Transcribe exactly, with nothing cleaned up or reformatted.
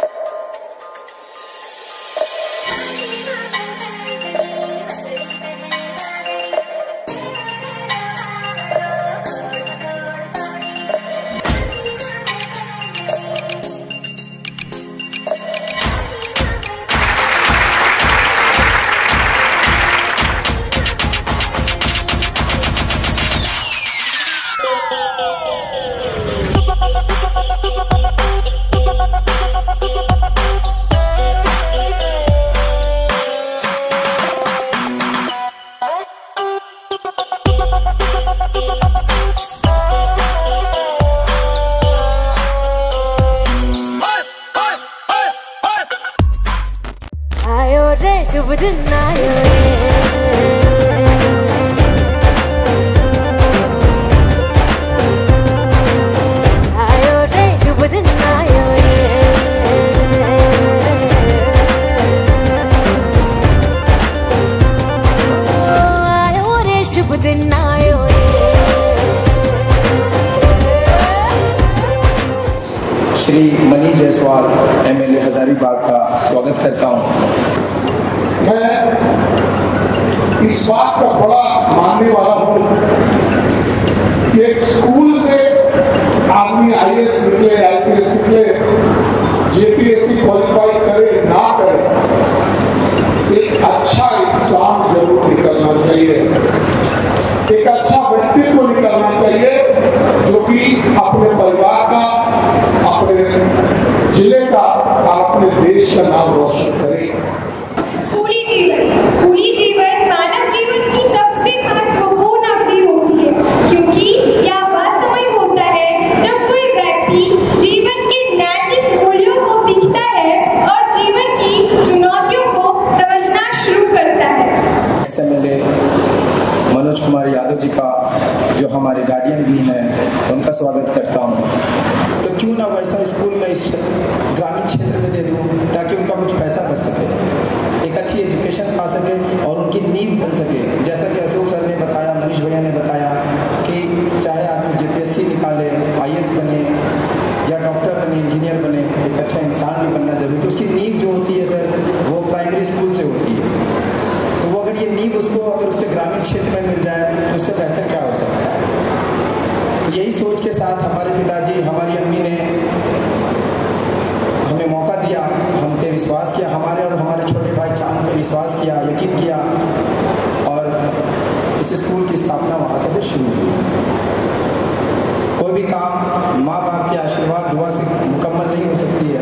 शुभ दिन आयो रे, आयो रे शुभ दिन आयो रे, आयो रे शुभ दिन आयो रे। श्री मनीष जायसवाल एमएलए हजारीबाग का स्वागत करता हूँ। मैं इस बात का बड़ा मानने वाला हूँ कि एक स्कूल से आदमी आई ए एस निकले, आई पी एस निकले, J P S C qualify करे ना करे, एक अच्छा इंसान जरूर निकलना चाहिए, एक अच्छा व्यक्तित्व निकलना चाहिए जो कि अपने परिवार का, अपने जिले का और अपने देश का नाम रोशन करे। स्कूली जीवन स्कूली जीवन मानव जीवन की सबसे महत्वपूर्ण अवधि होती है, क्योंकि यह वह समय होता है जब कोई व्यक्ति जीवन के नैतिक मूल्यों को सीखता है और जीवन की चुनौतियों को समझना शुरू करता है। एमएलए मनोज कुमार यादव जी का, जो हमारे गार्डियन भी हैं, उनका स्वागत करता हूँ। तो क्यों ना वैसा स्कूल में इस ग्रामीण क्षेत्र में दे दूँ ताकि उनका कुछ पैसा बच सके, एक अच्छी एजुकेशन पा सके और उनकी नींव बन सके। जैसा कि अशोक सर ने बताया, मनीष भैया ने बताया कि चाहे आदमी जे पी एस सी निकाले, आई ए एस बने या डॉक्टर बने, इंजीनियर बने, एक अच्छा इंसान भी बनना जरूरी है। तो उसकी नींव जो होती है सर, वो प्राइमरी स्कूल से होती है। तो वो अगर ये नींव उसको अगर उसके ग्रामीण क्षेत्र में मिल जाए तो उससे बेहतर क्या हो सकता है। तो यही सोच के साथ हमारे पिताजी, हमारी अम्मी ने हमें मौका दिया, हम पे विश्वास किया, हमारे और हमारे छोटे भाई चांद पे विश्वास किया, यकीन किया, और इस स्कूल की स्थापना वहाँ से फिर शुरू हुई। कोई भी काम माँ बाप के आशीर्वाद दुआ से मुकम्मल नहीं हो सकती है।